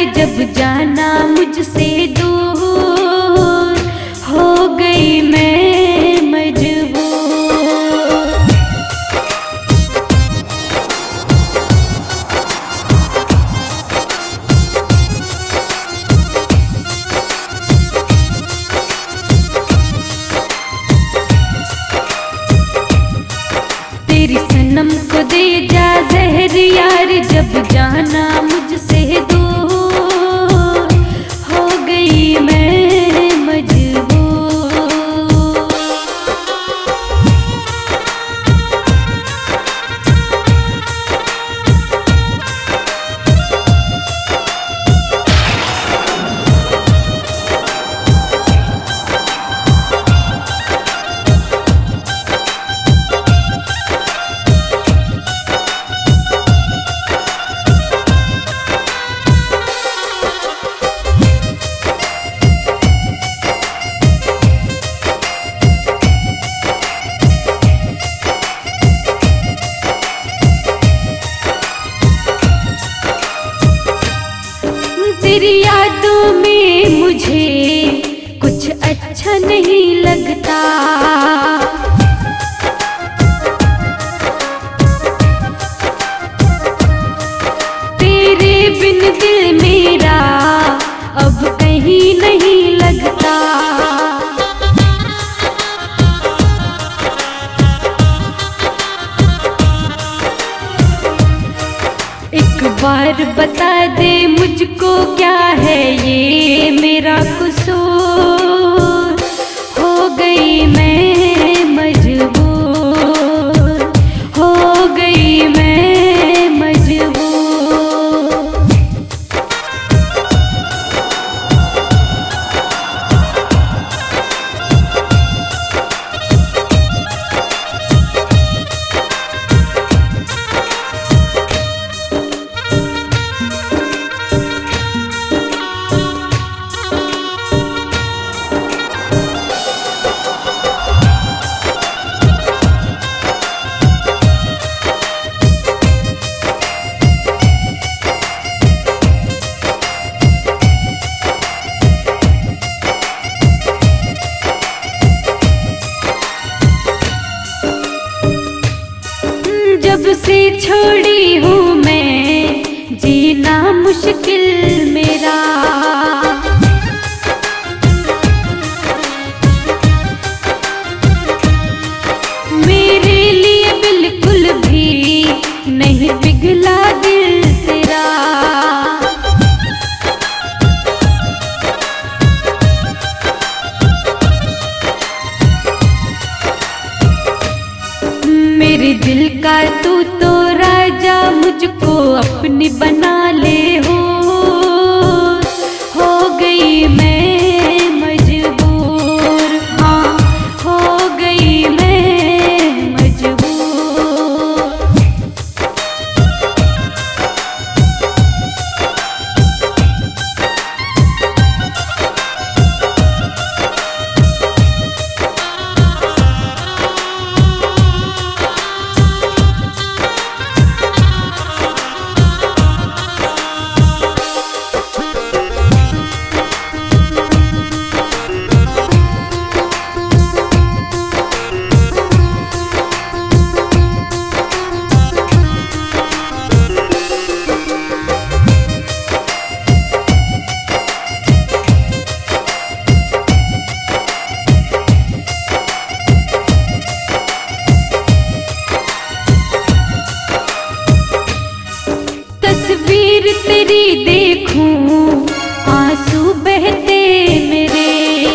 जब जाना मुझसे दूर, हो गई मैं मजबूर। तेरी सनम को दे जा जहर यार, जब जाना मुझसे दूर, हो गई मैं मजबूर। तेरी यादों में मुझे कुछ अच्छा नहीं लगता, तेरे बिन दिल मेरा अब कहीं नहीं लगता। एक बार बता दे मुझको क्या है ये मेरा कसूर, हो गई मैं मजबूर, हो गई मैं मजबूर। जब से छोड़ी हूँ मैं जीना मुश्किल मेरा, मेरे लिए बिल्कुल भी नहीं पिघला दिल तेरा। मेरे दिल का तू तो राजा, मुझको अपनी बना ले हो गई मैं मजबूर, हाँ हो गई मैं मजबूर। तस्वीर तेरी देखूं आंसू बहते मेरे,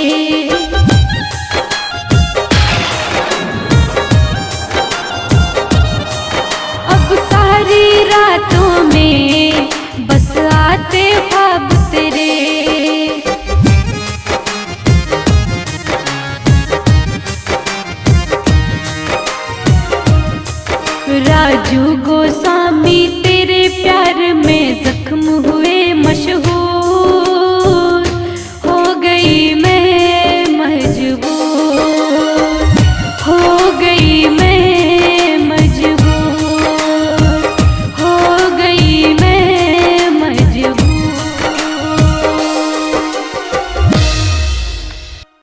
अब सारी रातों में बस आते ख्वाब तेरे। राजू गोस्वामी तेरे प्यार में